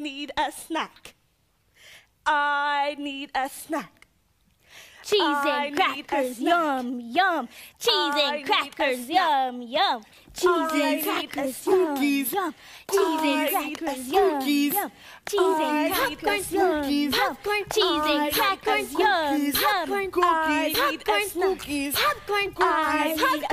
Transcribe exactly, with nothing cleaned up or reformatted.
need a snack. I need a snack. Cheese I and need a crackers, snack. yum, yum. Cheese I and need a crackers, snack. yum, yum. Cheese I and need a crackers, yum, cookies. yum. Cheese and I need a crackers, yum, cookies. yum. Cheese I and need a crackers, yum, cookies. yum. Cheese I and need a crackers, cookies. yum, yum. I need a Popcorn, cookies. popcorn, I I need